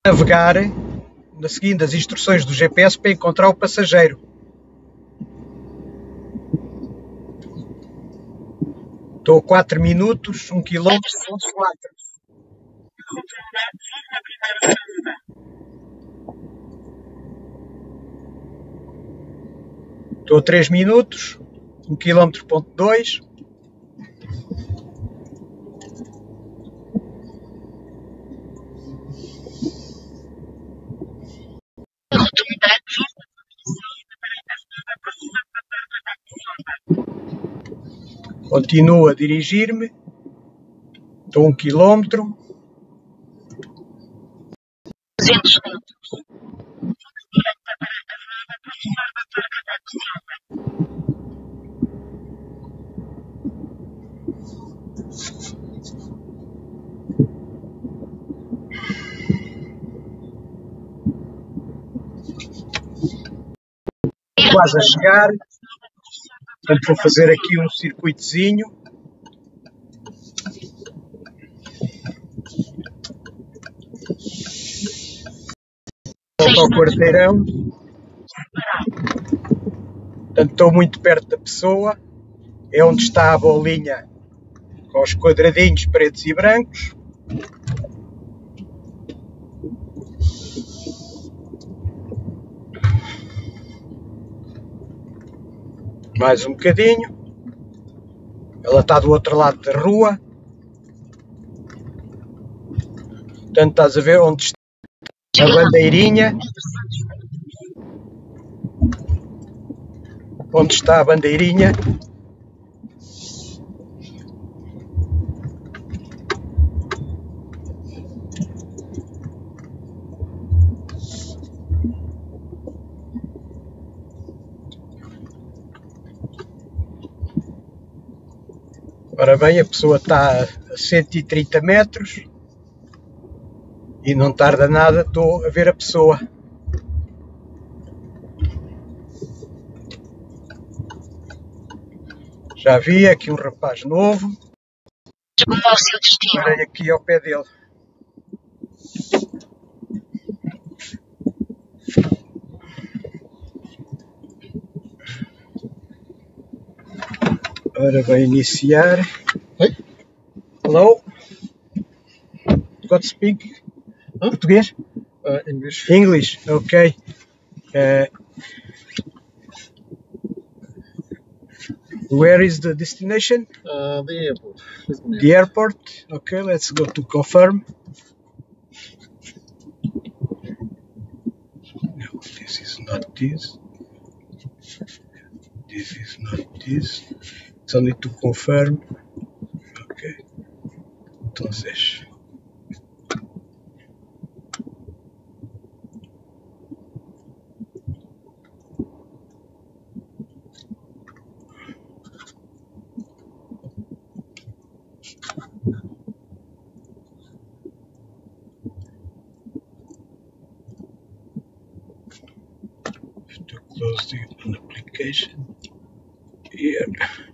Navegar seguindo as instruções do GPS para encontrar o passageiro. Estou a 4 minutos, 1 km, 4. Estou a 3 minutos, 1 km, 2. Continuo a dirigir-me. Estou a 1 km. 200 metros. Quase a chegar. Portanto, vou fazer aqui um circuitozinho. Volto ao quarteirão. Portanto, estou muito perto da pessoa. É onde está a bolinha com os quadradinhos pretos e brancos. Mais um bocadinho. Ela está do outro lado da rua. Portanto, estás a ver onde está a bandeirinha. Onde está a bandeirinha. Ora bem, a pessoa está a 130 metros e não tarda nada, estou a ver a pessoa. Já vi aqui um rapaz novo. Chegou ao seu destino. Parei aqui ao pé dele. Ora, vai iniciar. Oi? Hello? Got to speak? Português? English. English, ok. Where is the destination? The airport. The airport. Okay, let's go to confirm. No, this is not this. This is not this. It's only to confirm. Ok. Entonces. To close the application here.